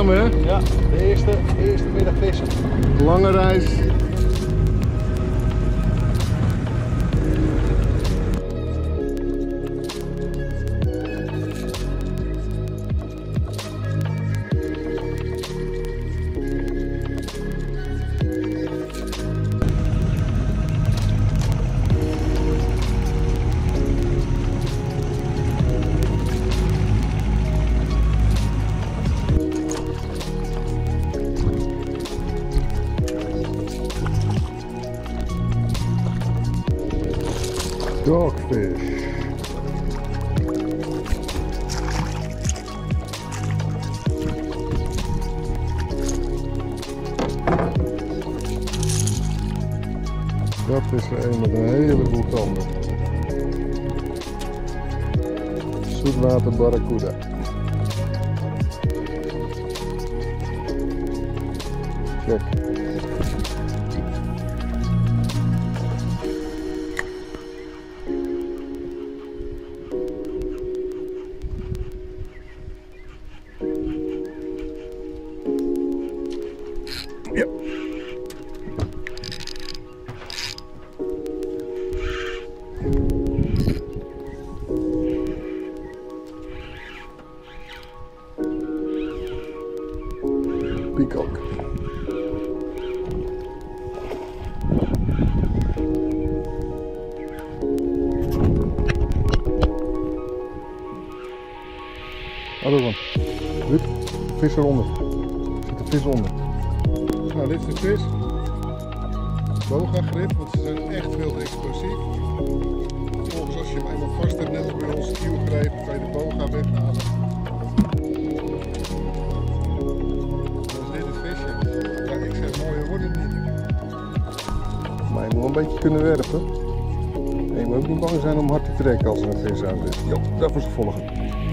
gaan we, hè? Ja, de eerste middag vissen. Lange reis. Dogfish. Dat is er een met een heleboel tanden. Zoetwater barracuda. Check. Ja. Peacock. Hallo man. Ruud, vis eronder. Er zit een vis onder. Nou, dit is de vis. Boga grip, want ze zijn echt veel te explosief. Vervolgens als je hem eenmaal vast hebt, net als bij onze kielgreep, kan je de boga weghalen. Dus dit het visje. Ja, ik zeg mooier wordt het niet. Maar je moet wel een beetje kunnen werpen. En je moet ook niet bang zijn om hard te trekken als er een vis aan zit. Jo, daarvoor is het volgende.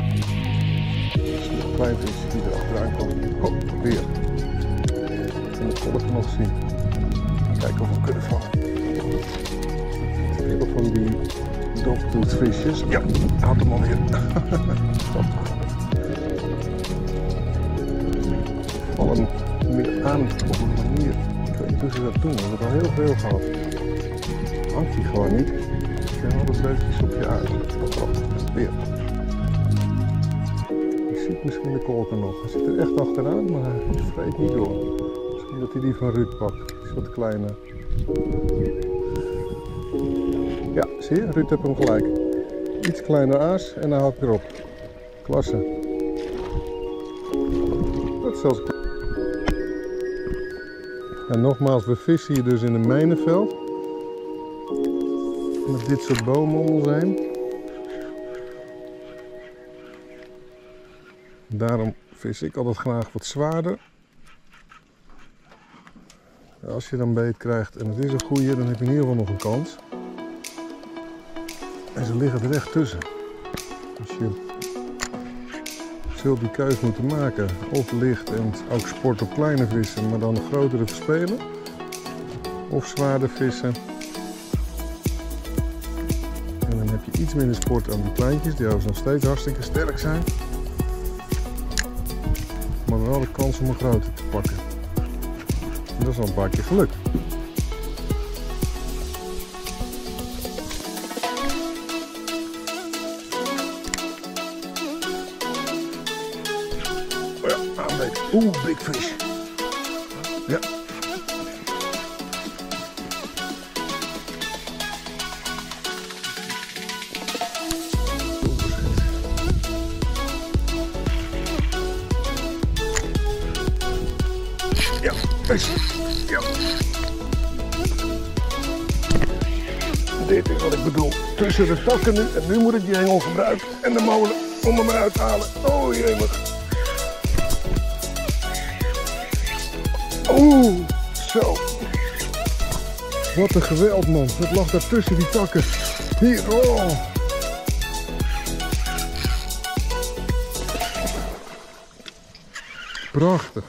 Een klein visje die er achteraan komt. Oh, weer. En dat kon ik nog zien. Kijken of we kunnen vangen. Heel veel van die dogtooth visjes. Ja, had hem alweer. Val hem meer aan op een manier. Ik weet niet hoe ze dat doen. We hebben al heel veel gehad. Hangt hij gewoon niet. Je hebt alles leukjes op je uit. Dat is weer. Je ziet misschien de kolken nog. Hij zit er echt achteraan, maar hij vreet niet door. Misschien dat hij die van Ruud pakt. Die is wat kleiner. Ja, zie je? Ruud heeft hem gelijk. Iets kleiner aas en dan hak ik erop. Klasse. Dat is zelfs. En nogmaals, we vissen hier dus in een mijnenveld. Met dit soort bomen om ons heen. Daarom vis ik altijd graag wat zwaarder. Als je dan beet krijgt en het is een goeie, dan heb je in ieder geval nog een kans. En ze liggen er echt tussen. Dus je zult die keus moeten maken. Of licht en ook sport op kleine vissen, maar dan de grotere verspelen. Of zwaarder vissen. En dan heb je iets minder sport aan die kleintjes, die overigens nog steeds hartstikke sterk zijn. Maar wel de kans om een grote te pakken. En dat is al een paar keer gelukt. Oh ja, aanbeet. Oeh, big fish. Ja. Ja, vis. Ja. Dit is wat ik bedoel. Tussen de takken nu. En nu moet ik die hengel gebruiken. En de molen om hem eruit te halen. Oh jemig. Oeh, zo. Wat een geweld man. Het lag daar tussen die takken. Hier, oh. Prachtig.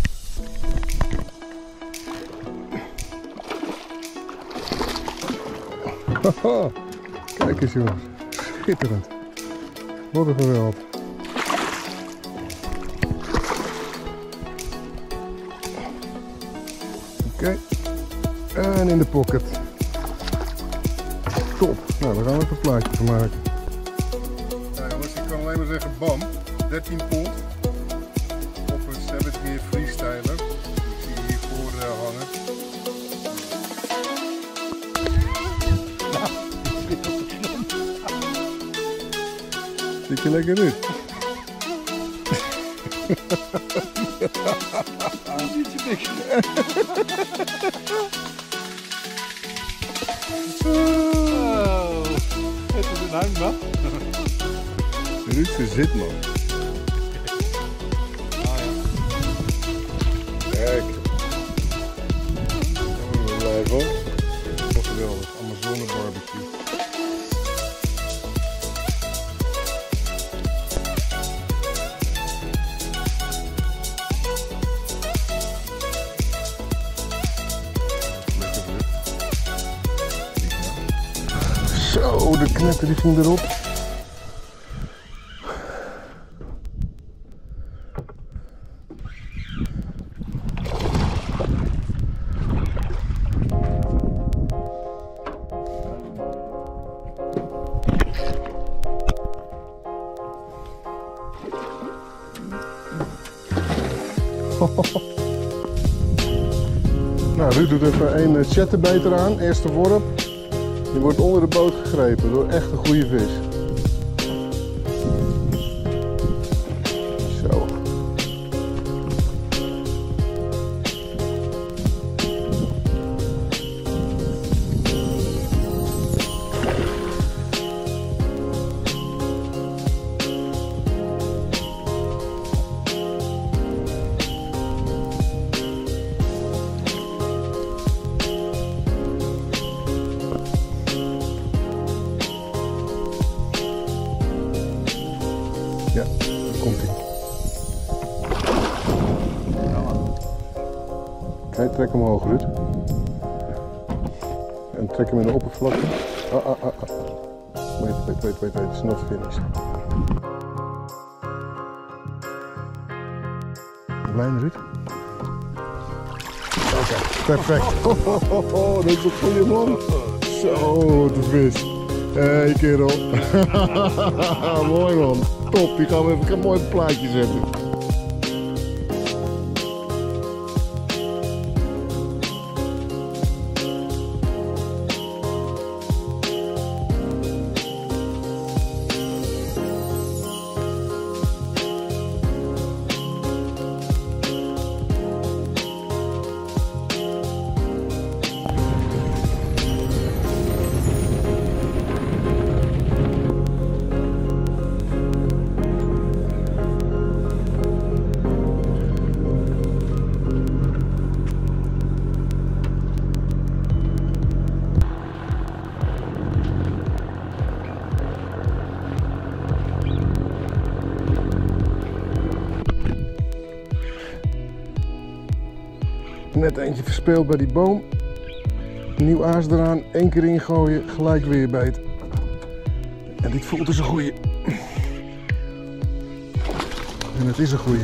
Haha, kijk eens jongens, schitterend. Wat een geweld. Oké. En in de pocket. Top. Nou, daar gaan we even een plaatje van maken. Nou jongens, ik kan alleen maar zeggen bam. 13 pond. Op een Sabbathgear freestyler. Ik zie hiervoor hangen. Zit je lekker in? Niet zo dik. Oh, het is een hangmat. Ruudse zit man. Kijk. Dan blijven op. Wat geweldig. Amazone barbecue. Zo, de knetter die ging erop. Nou, Ruud doet even een chatterbeter aan, eerste worp. Die wordt onder de boot gegrepen door echt een goede vis. Zo. Ja, daar komt hij. Kijk, trek hem omhoog, Ruud. En trek hem in de oppervlakte. Wait, it's not finished. Lijn, Ruud. Oké, perfect. Dat is een goede man. Zo, de vis. Hey kerel. Mooi man. Top, die gaan we even een mooi plaatje zetten. Net eentje verspeeld bij die boom. Nieuw aas eraan, 1 keer ingooien, gelijk weer beet. En dit voelt dus een goeie. En het is een goeie.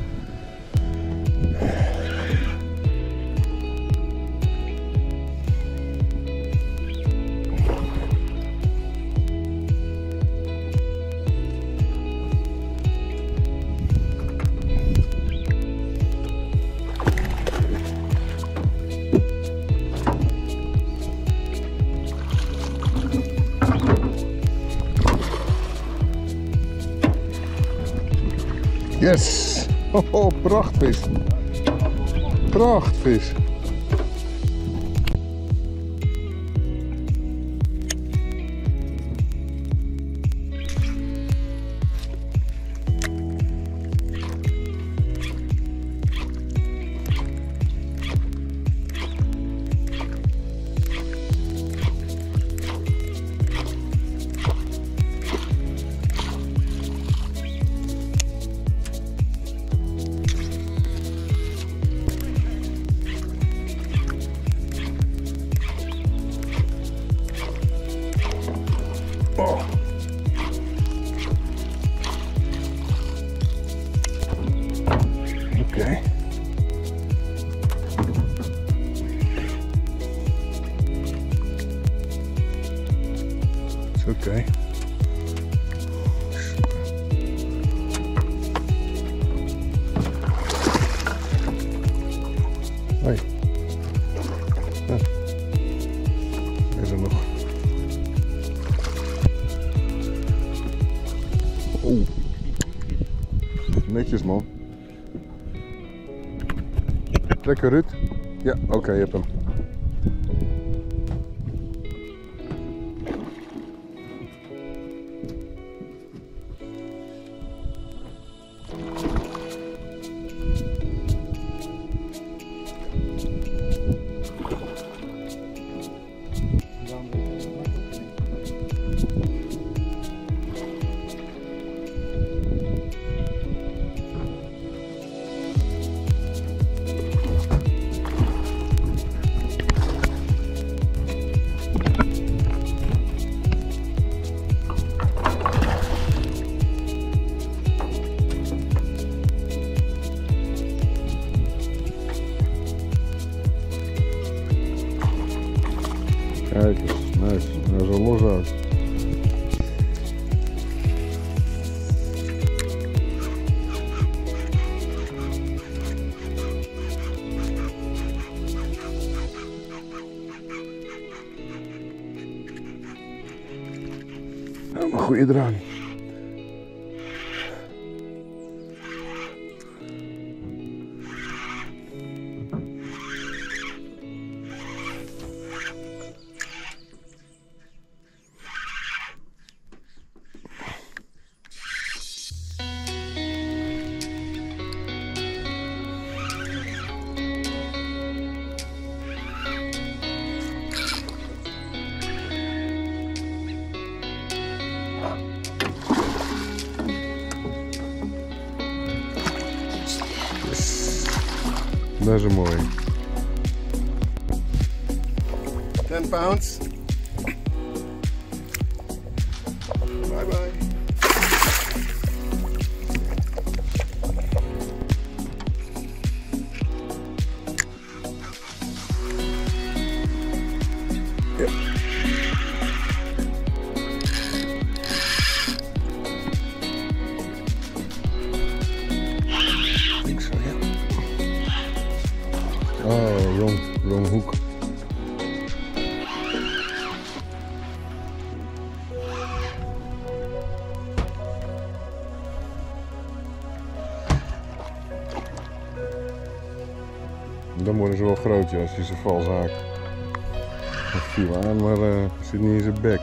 Yes! Oh, prachtvis! Prachtvis! Oké. Hoi. Ja. Is er nog. Oeh. Netjes man. Lekker Ruud. Ja, oké, je hebt hem. Kijk eens, nice. Hij is al los uit. Nou, een goede draai. Dat is een mooie. 10 pounds. Bye bye. Ja. Ik zo, ja. Oh, wrong hoek. Dan worden ze wel groot, ja, als je ze vals haakt. Dat viel aan, maar zit niet in zijn bek.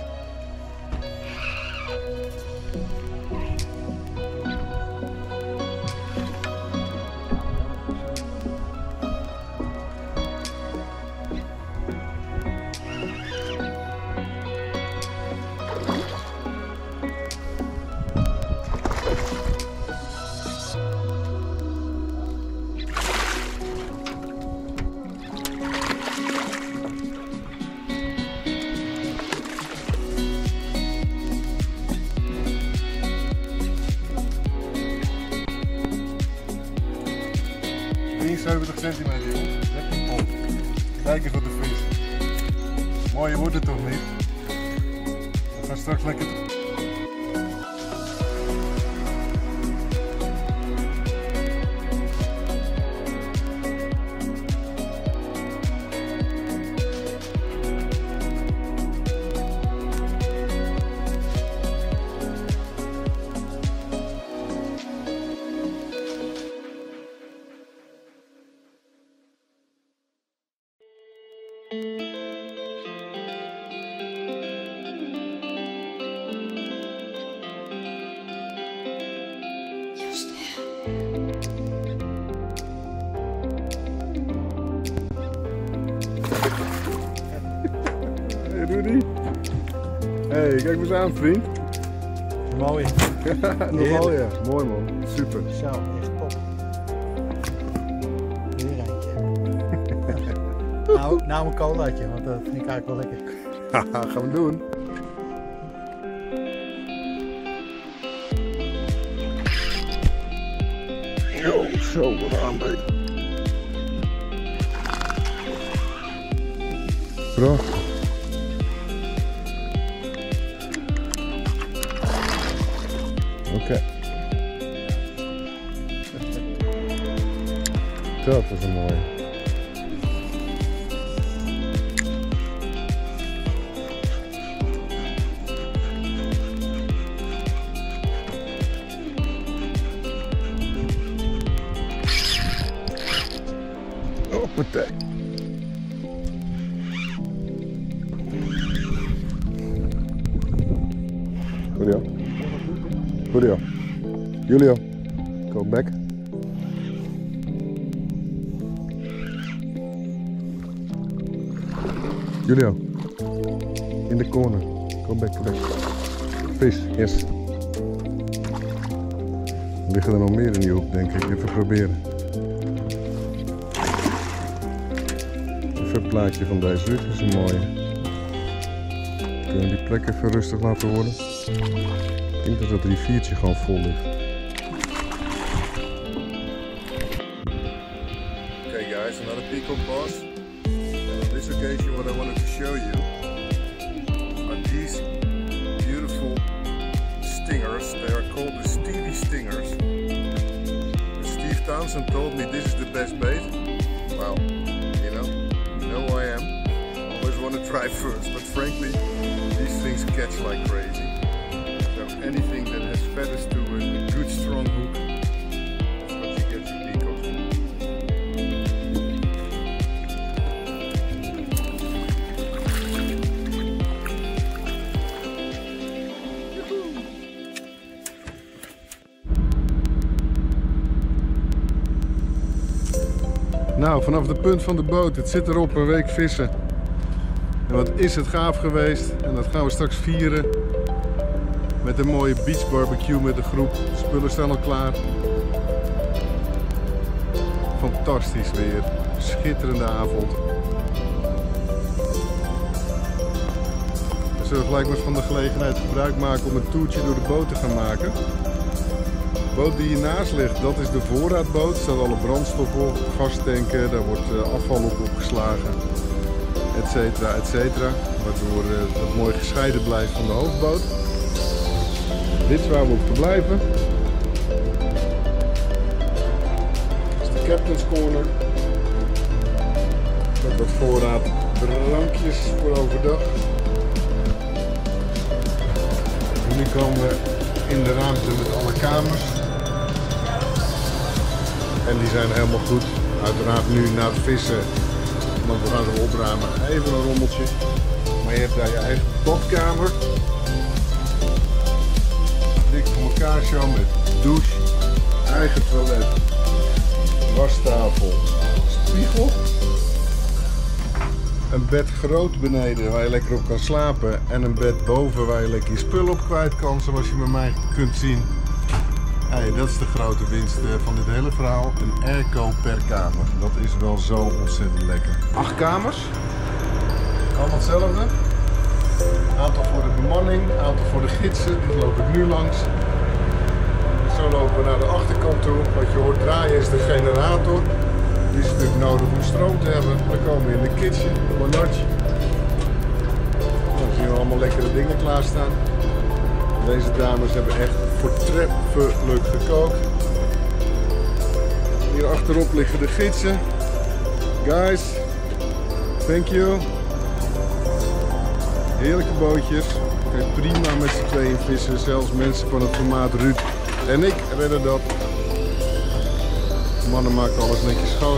Centimeter, jongen. Lekker pop. Kijk eens op de vis. Mooier wordt het toch niet? We gaan straks lekker. Hey Rudy. Hey, kijk me eens aan vriend. Mooi. Nogal ja, mooi man, super. Zo, echt top. Weer eentje. Nou een colaatje, want dat vind ik eigenlijk wel lekker. Haha, gaan we doen. Oh, zo, wat aanbeet. Prachtig. Julio. Julio. Julio. Go back. Julio. In the corner. Go back to back. Fish, yes. Liggen er nog meer in die hoek, denk ik. Even proberen. Even het plaatje van deze rug is een mooie. Kunnen we die plek even rustig laten worden? Ik denk dat het riviertje gewoon vol ligt. Okay guys, another Peacock Bass. And on this occasion what I wanted to show you are these beautiful stingers. They are called the Stevie Stingers. And Steve Townsend told me this is the best bait. Well, you know who I am. I always want to try first, but frankly, these things catch like crazy. So anything that has feathers to it, a good strong hook, that's what you get from peacocks. Nou, vanaf de punt van de boot, het zit erop, een week vissen. En wat is het gaaf geweest. En dat gaan we straks vieren. Met een mooie beach barbecue met de groep. De spullen staan al klaar. Fantastisch weer. Schitterende avond. We zullen gelijk maar van de gelegenheid gebruik maken om een toertje door de boot te gaan maken. De boot die hiernaast ligt, dat is de voorraadboot. Er staat alle brandstof op, gastanken, daar wordt afval op opgeslagen, etcetera, etcetera. Waardoor het mooi gescheiden blijft van de hoofdboot. Dit is waar we op verblijven. Dit is de Captain's Corner. Met wat voorraad drankjes voor overdag. En nu komen we in de ruimte met alle kamers. En die zijn helemaal goed. Uiteraard nu na het vissen, want we gaan ze opruimen, even een rommeltje. Maar je hebt daar je eigen badkamer. Dik voor elkaar zo met douche, eigen toilet, wastafel, spiegel. Een bed groot beneden waar je lekker op kan slapen. En een bed boven waar je lekker je spullen op kwijt kan, zoals je bij mij kunt zien. Hey, dat is de grote winst van dit hele verhaal. Een airco per kamer. Dat is wel zo ontzettend lekker. 8 kamers. Allemaal hetzelfde. Aantal voor de bemanning, aantal voor de gidsen. Die loop ik nu langs. Zo lopen we naar de achterkant toe. Wat je hoort draaien is de generator. Die is natuurlijk nodig om stroom te hebben. Dan komen we in de kitchen, Bonartje. Dan zien we allemaal lekkere dingen klaarstaan. Deze dames hebben echt voortreffelijk gekookt. Hier achterop liggen de gidsen. Guys, thank you. Heerlijke bootjes. Kun je prima met z'n tweeën vissen. Zelfs mensen van het formaat Ruud en ik redden dat. De mannen maken alles netjes schoon.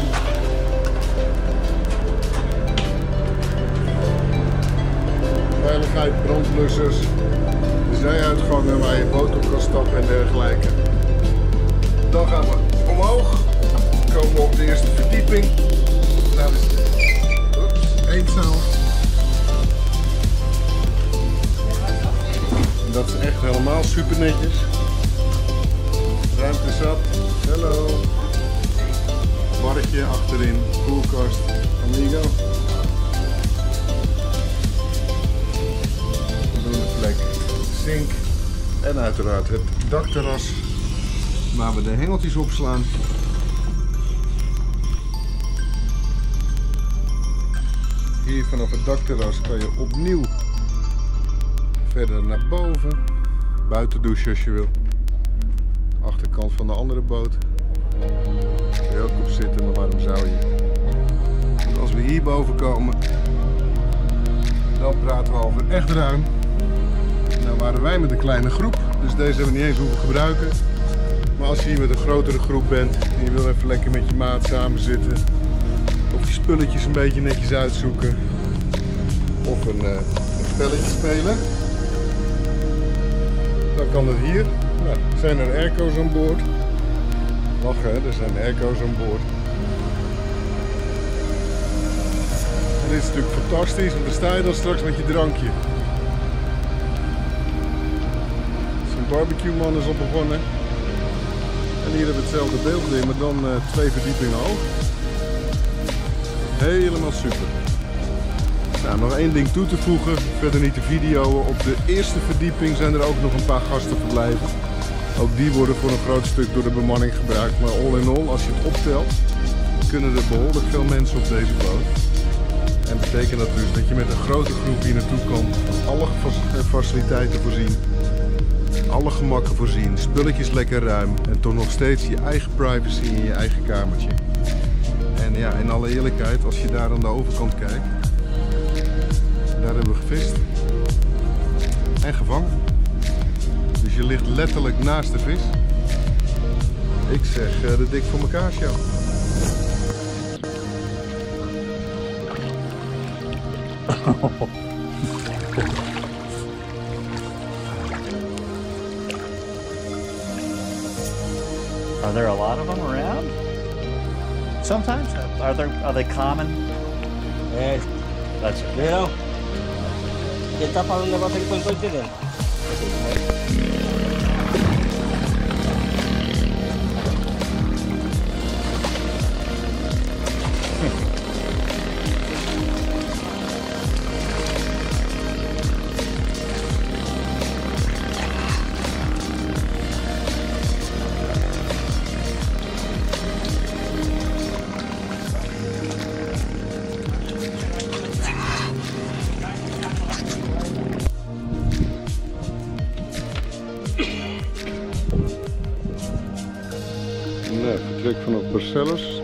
Veiligheid, brandblussers. De zijuitgangen waar je boot op kan stappen en dergelijke. Dan gaan we omhoog. Dan komen we op de eerste verdieping. Daar is de eetzaal. Dat is echt helemaal super netjes. Ruimte zat. Hallo. Barretje achterin. Koelkast. Amigo. Voldoende plek. Zink. En uiteraard het dakterras. Waar we de hengeltjes opslaan. Hier vanaf het dakterras kan je opnieuw verder naar boven. Buiten douchen als je wil. Achterkant van de andere boot. Daar kun je ook op zitten, maar waarom zou je? En als we hierboven komen, dan praten we over echt ruim. Nou waren wij met een kleine groep, dus deze hebben we niet eens hoeven gebruiken. Maar als je hier met een grotere groep bent en je wil even lekker met je maat samen zitten, of je spulletjes een beetje netjes uitzoeken, of een spelletje spelen, dan kan het hier. Nou, zijn er airco's aan boord. Lachen, hè? Er zijn airco's aan boord. En dit is natuurlijk fantastisch, want dan sta je dan straks met je drankje. Zijn barbecue man is op begonnen. En hier hebben we hetzelfde beeld weer, maar dan 2 verdiepingen hoog. Helemaal super. Nou, nog één ding toe te voegen, verder niet de video. Op de eerste verdieping zijn er ook nog een paar gastenverblijven. Ook die worden voor een groot stuk door de bemanning gebruikt. Maar all in all, als je het optelt, kunnen er behoorlijk veel mensen op deze boot. En betekent dat dus dat je met een grote groep hier naartoe komt, alle faciliteiten voorzien, alle gemakken voorzien, spulletjes lekker ruim en toch nog steeds je eigen privacy in je eigen kamertje. En ja, in alle eerlijkheid, als je daar aan de overkant kijkt, daar hebben we gevist en gevangen. Dus je ligt letterlijk naast de vis. Ik zeg de dik voor elkaar show. Are there a lot of them around? Sometimes. Are they common? That's it. Pero, ¿qué está para dónde va a seguir con el coche de él? Nou, vertrek vanaf Barcelos.